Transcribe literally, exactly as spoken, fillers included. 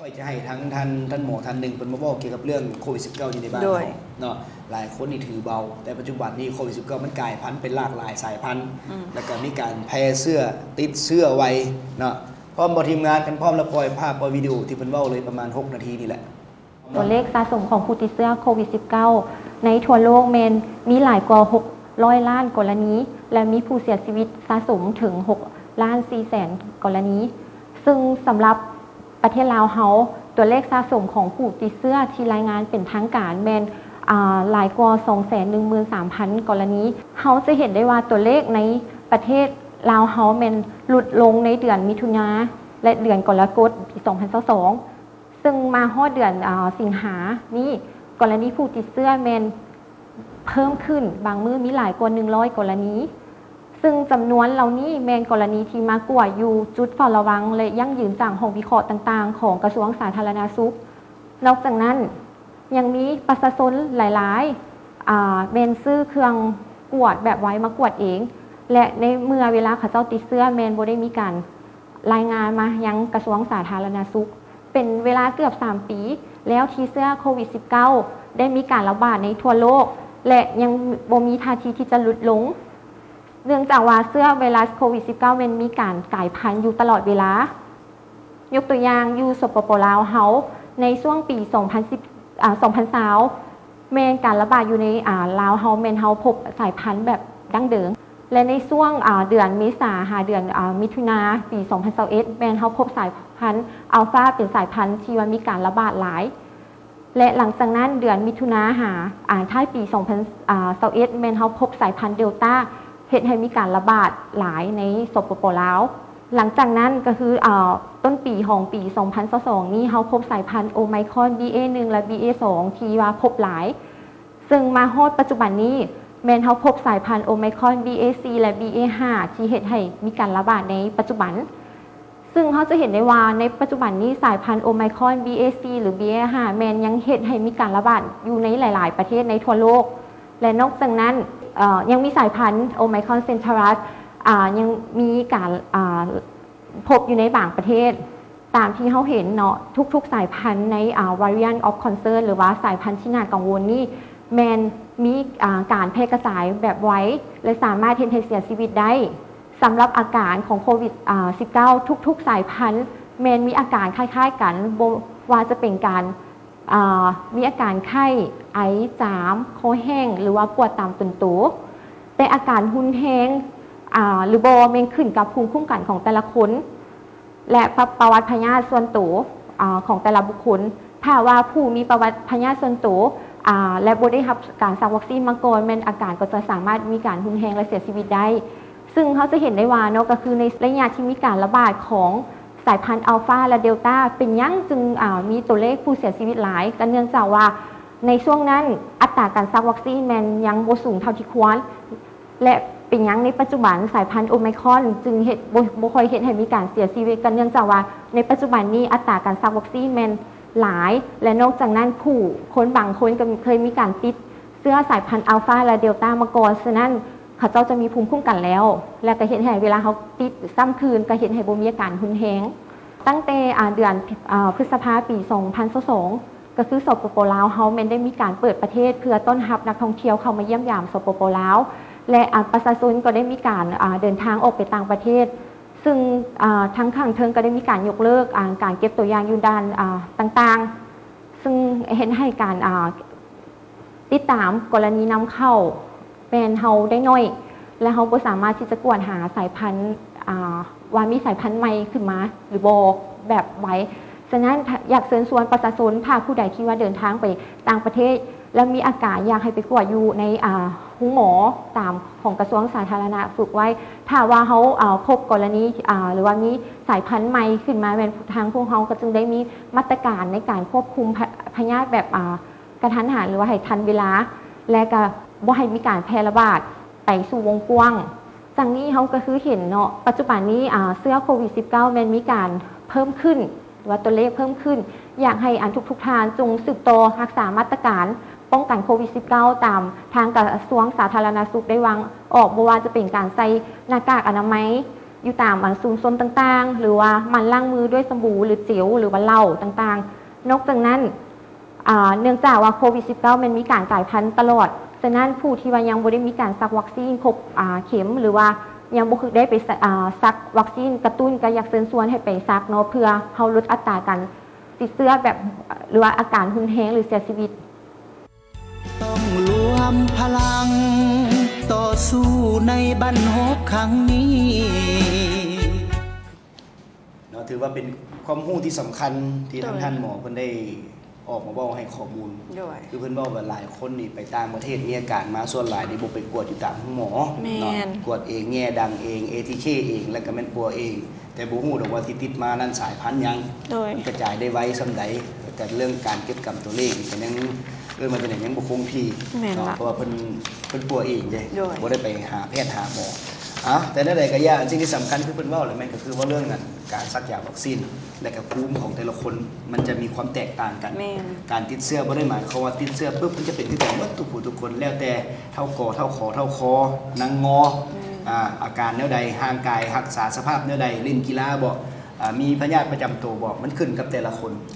อยจะให้ทั้งท่านท่านหมอท่านหนึ่งเป็นมาบอกเกี่ยวกับเรื่องโควิด สิบเก้า อยู่ในบ้านเราเนาะหลายคนนี่ถือเบาแต่ปัจจุบันนี้โควิด สิบเก้า มันกลายพันธุ์เป็นหลากหลายสายพันธุ์แล้วก็มีการแพร่เสื้อติดเสื้อไว้เนาะพร้อมบทีมงานกันพร้อมแล้วปล่อยภาพปล่อยวิดีโอที่เพิ่นเว้าเลยประมาณหกนาทีนี่แหละตัวเลขสะสมของผู้ติดเชื้อโควิด สิบเก้า ในทั่วโลกแมนมีหลายกว่าหกร้อยล้านกรณีและมีผู้เสียชีวิตสะสมถึงหกล้านสี่แสนกรณีซึ่งสำหรับประเทศลาวเฮาตัวเลขสะสมของผู้ติดเชื้อที่รายงานเป็นทางการแมนหลายกว่า สองแสนหนึ่งหมื่นสามพัน กรณีเฮาจะเห็นได้ว่าตัวเลขในประเทศลาวเฮาแมนหลุดลงในเดือนมิถุนาและเดือนกรกฎาคมปีสองพันยี่สิบสองซึ่งมาฮอดเดือนสิงหานี้กรณีผู้ติดเชื้อแมนเพิ่มขึ้นบางมื้อมีหลายกว่าหนึ่งร้อยกรณีซึ่งจำนวนเหล่านี้แมนกรณีที่มากกว่าอยู่จุดเฝ้าระวังและยั่งยืนจากห้องวิเคราะห์ต่างๆของกระทรวงสาธารณสุขนอกจากนั้นยังมีประชาชนหลายๆแมนซื้อเครื่องกวดแบบไว้มากวดเองและในเมื่อเวลาเขาเจ้าติดเชื้อแมนบ่ได้มีการรายงานมายังกระทรวงสาธารณสุขเป็นเวลาเกือบสามปีแล้วที่เชื้อโควิด สิบเก้า ได้มีการระบาดในทั่วโลกและยังบ่มีท่าทีที่จะลดลงเนื่องจากว่าเชื้อไวรัสโควิด สิบเก้า มันมีการกลายพันธุ์อยู่ตลอดเวลายกตัวอย่างอยู่สปปลาวเฮาในช่วงปีสองพันสิบอ่าสองพันยี่สิบแม่นการระบาดอยู่ในอ่าลาวเฮาแม่นเฮาพบสายพันธุ์แบบดั้งเดิมและในช่วงอ่าเดือนเมษาหาเดือนอ่ามิถุนาปีสองพันยี่สิบเอ็ดแม่นเฮาพบสายพันธุ์อัลฟาเป็นสายพันธุ์ที่ว่ามีการระบาดหลายและหลังจากนั้นเดือนมิถุนาหาอ่าท้ายปีสองพันยี่สิบเอ็ดแม่นเฮาพบสายพันธุ์เดลต้าเฮ็ดให้มีการระบาดหลายในสปปลาวหลังจากนั้นก็คืออ่าต้นปีของปีสองพันยี่สิบสองนี้เฮาพบสายพันธุ์โอไมครอน บี เอ หนึ่ง และ บี เอ สอง ที่ว่าพบหลายซึ่งมาฮอดปัจจุบันนี้แม้นเฮาพบสายพันธุ์โอไมครอน บี เอ สี่ และ บี เอ ห้า ที่เฮ็ดให้มีการระบาดในปัจจุบันซึ่งเขาจะเห็นได้ว่าในปัจจุบันนี้สายพันธุ์โอไมครอน บี เอ สี่ หรือ บี เอ ห้า แม้นยังเฮ็ดให้มีการระบาดอยู่ในหลายๆประเทศในทั่วโลกและนอกจากนั้นยังมีสายพันธุ์โอไมครอนเซนทรัสยังมีการพบอยู่ในบางประเทศตามที่เขาเห็นเนาะทุกๆสายพันธุ์ใน variant of concern หรือว่าสายพันธุ์ที่น่ากังวลนี่แมนมีการแพร่กระจายแบบไว้และสามารถเห็นให้เสียชีวิตได้สำหรับอาการของโควิด สิบเก้า ทุกๆสายพันธุ์แมนมีอาการคล้ายๆกันว่าจะเป็นการมีอาการไข้ไอจามคอแห้งหรือว่าปวดตามตุ่นตัวแต่อาการหุนแห้งหรือบอเมนขึ้นกับภูมิคุ้มกันของแต่ละคนและประวัติพยาธิส่วนตัวของแต่ละบุคคลถ้าว่าผู้มีประวัติพยาธิส่วนตัวและบ่ได้รับการซักวัคซีนมาก่อนแม้นอาการก็จะสามารถมีการหุนแห้งและเสียชีวิตได้ซึ่งเขาจะเห็นได้ว่าเนาะก็คือในระยะที่มีการระบาดของสายพันธุ์อัลฟาและเดลต้าเป็นยั่งจึงมีตัวเลขผู้เสียชีวิตหลายกันเนื่องจากว่าในช่วงนั้นอัตราการซักวัคซีนแมนยังบ่สูงเท่าที่ควรและเป็นยังในปัจจุบันสายพันธุ์โอไมครอนจึงเห็นบ่ค่อยเห็นให้มีการเสียชีวิตกันเนื่องจากว่าในปัจจุบันนี้อัตราการซักวัคซีนแมนหลายและนอกจากนั้นผู้คนบางคนก็เคยมีการติดเชื้อสายพันธุ์อัลฟาและเดลต้ามาก่อนฉะนั้นเขาเจ้าจะมีภูมิคุ้มกันแล้วและก็เห็นให้เวลาเขาติดซ้ำคืนก็เห็นให้บ่มีอาการหุนแห้งตั้งแต่เดือนพฤษภาคมปีสองพันยี่สิบสองก็คือสปปลาวเฮาแม่นได้มีการเปิดประเทศเพื่อต้อนรับนักท่องเที่ยวเข้ามาเยี่ยมยามสปปลาวและประชาชนก็ได้มีการเดินทางออกไปต่างประเทศซึ่งทั้งข้างเทิงก็ได้มีการยกเลิกการเก็บตัวอย่างอยู่ด้านต่างๆซึ่งเห็นให้การติดตามกรณีนำเข้าเป็นเฮาได้น้อยและเฮาบ่สามารถที่จะกวดหาสายพันธุ์ว่ามีสายพันธุ์ใหม่ขึ้นมาหรือบ่แบบไว้ฉะนั้นอยากเชิญชวนประชาชนถ้าผู้ใดที่ว่าเดินทางไปต่างประเทศแล้วมีอาการอยากให้ไปกวดอยู่ในหูหมอตามของกระทรวงสาธารณสุขไว้ถ้าว่าเขาพบกรณีหรือว่ามีสายพันธุ์ใหม่ขึ้นมาเป็นทางพวกเขาก็จึงได้มีมาตรการในการควบคุมพยาธิแบบกระทันหันหรือว่าให้ทันเวลาและก็บ่ให้มีการแพร่ระบาดไปสู่วงกว้างจากนี้เขาก็คือเห็นเนาะปัจจุบันนี้เชื้อโควิด สิบเก้า มันมีการเพิ่มขึ้นว่าตัวเลขเพิ่มขึ้นอยากให้อันทุกๆทานจงสืบต่อรักษามาตรการป้องกันโควิด สิบเก้า ตามทางกระทรวงสาธารณสุขได้วางออกบ่ว่าจะเป็นการใส่หน้ากากอนามัยอยู่ตามอ่าศูนย์ซนต่างๆ หรือว่ามันล้างมือด้วยสบู่หรือเจลหรือว่าเหล้าต่างๆ นอกจากนั้นอ่าเนื่องจากว่าโควิด สิบเก้า มันมีการกลายพันธุ์ตลอดฉะนั้นผู้ที่ว่ายังบ่ได้มีการซักวัคซีนครบอ่าเข็มหรือว่ายังบ่คือได้ไปอ่าซักวัคซีนกระตุ้นก็อยากเชิญชวนให้ไปซักเนาะเพื่อเฮาลดอัตราการติดเชื้อแบบหรือว่าอาการรุนแรงหรือเสียชีวิตต้องรวมพลังต่อสู้ในบั้นฮบครั้งนี้เนาะถือว่าเป็นความรู้ที่สำคัญที่ทางท่านหมอเพิ่นได้ออกมาบอกให้ข้อมูลคือเพิ่นบอกว่าหลายคนนี่ไปต่างประเทศมีอาการมาส่วนหลายนี่บ่ไปกวดอยู่ตามหมอเนาะกวดเองแง่ดังเอง เอ ที เค เองแล้วก็แม่นปัวเอง แต่บ่ฮู้ดอกว่าที่ติดมานั้นสายพันธุ์หยังมันกระจายได้ไวส่ำใดแต่เรื่องการเก็บกำตัวเลขนี่ก็ยังเออมันเป็นอย่างยังบ่คงที่เนาะเพราะว่าเพิ่นเพิ่นปัวเองเด้บ่ได้ไปหาแพทย์หาหมออ่ะแต่ในใดก็ยากสิ่งที่สำคัญคือเพิ่นเว้าเลยแม่นก็คือว่าเรื่องนั้นการซักยาวัคซีนและก็ภูมิของแต่ละคนมันจะมีความแตกต่างกันการติดเชื้อบ่ได้หมายความว่าติดเชื้อปุ๊บมันจะเป็นที่แต่ว่าทุกผู้ทุกคนแล้วแต่เท่าคอเท่าคอเท่าคอนางงออ่าอาการแนวใดห่างกายรักษาสภาพแนวใดเล่นกีฬาบ่อ่ามีพยาธิประจำตัวบ่มันขึ้นกับแต่ละคน